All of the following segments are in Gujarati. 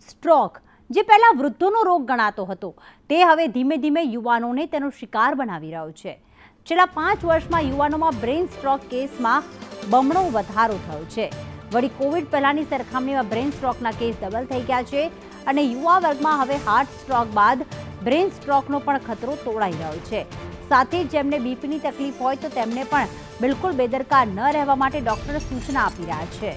સ્ટ્રોક, જે પહેલાં વૃદ્ધોનો રોગ ગણાતો હતો, તે હવે ધીમે ધીમે યુવાનોને તેનો શિકાર બનાવી રહ્યો છે. છેલ્લા 5 વર્ષમાં યુવાનોમાં બ્રેઇન સ્ટ્રોક કેસમાં બમણો વધારો થયો છે. વળી કોવિડ પહેલાંની સરખામણીમાં બ્રેઇન સ્ટ્રોકના કેસ ડબલ થઈ ગયા છે અને યુવા વર્ગમાં હવે હાર્ટ સ્ટ્રોક બાદ બ્રેઇન સ્ટ્રોકનો પણ ખતરો તોળાઈ રહ્યો છે. સાથે જ જેમને બીપીની તકલીફ હોય તો તેમને પણ બિલકુલ બેદરકાર ન રહેવા માટે ડોક્ટર સૂચના આપી રહ્યા છે.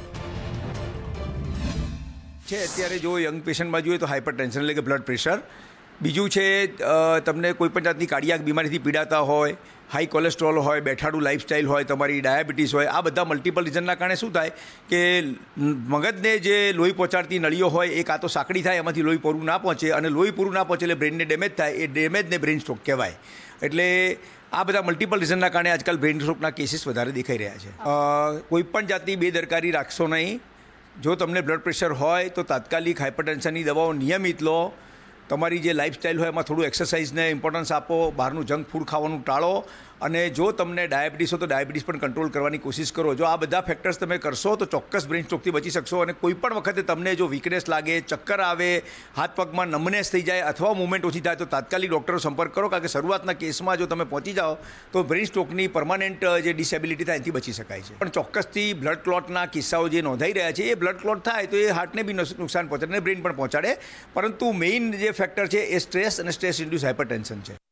અત્યારે જો યંગ પેશન્ટમાં જોઈએ તો હાઇપર ટેન્શન એટલે કે બ્લડ પ્રેશર, બીજું છે તમને કોઈપણ જાતની કાર્ડિયાક બીમારીથી પીડાતા હોય, હાઈ કોલેસ્ટ્રોલ હોય, બેઠાડું લાઇફસ્ટાઇલ હોય, તમારી ડાયાબિટીસ હોય, આ બધા મલ્ટિપલ રીઝનના કારણે શું થાય કે મગજને જે લોહી પહોંચાડતી નળીઓ હોય એ કાં તો સાંકડી થાય, એમાંથી લોહી પૂરું ના પહોંચે, અને લોહી પૂરું ના પહોંચે એટલે બ્રેઇનને ડેમેજ થાય. એ ડેમેજને બ્રેઇન સ્ટ્રોક કહેવાય. એટલે આ બધા મલ્ટિપલ રીઝનના કારણે આજકાલ બ્રેઇન સ્ટ્રોકના કેસીસ વધારે દેખાઈ રહ્યા છે. કોઈપણ જાતની બેદરકારી રાખશો નહીં. જો તમને બ્લડ પ્રેશર હોય તો તાત્કાલિક હાઇપરટેન્શનની દવાઓ નિયમિત લો. તમારી જે લાઇફસ્ટાઇલ હોય એમાં થોડું એક્સરસાઇઝને ઇમ્પોર્ટન્સ આપો. બહારનું જંક ફૂડ ખાવાનું ટાળો. અને જો તમને ડાયાબિટીસ હોય તો ડાયાબિટીસ પણ કંટ્રોલ કરવાની કોશિશ કરો. જો આ બધા ફેક્ટર્સ તમે કરશો તો ચોક્કસ બ્રેઇન સ્ટ્રોકથી બચી શકશો. અને કોઈ પણ વખતે તમને જો વીકનેસ લાગે, ચક્કર આવે, હાથ પગમાં નમનેસ થઈ જાય અથવા મુવમેન્ટ ઓછી થાય તો તાત્કાલિક ડૉક્ટરનો સંપર્ક કરો. કારણ કે શરૂઆતના કેસમાં જો તમે પહોંચી જાઓ તો બ્રેઇન સ્ટ્રોકની પરમાનન્ટ જે ડિસેબિલિટી થાય એનાથી બચી શકાય છે. પણ ચોક્કસથી બ્લડ ક્લોટના કિસ્સાઓ જે નોંધાઈ રહ્યા છે, એ બ્લડ ક્લોટ થાય તો એ હાર્ટને બી નુકસાન પહોંચાડે અને બ્રેઇન પણ પહોંચાડે. પરંતુ મેઇન જે ફેક્ટર છે એ સ્ટ્રેસ અને સ્ટ્રેસ ઇન્ડ્યુસ હાઇપરટેન્શન છે.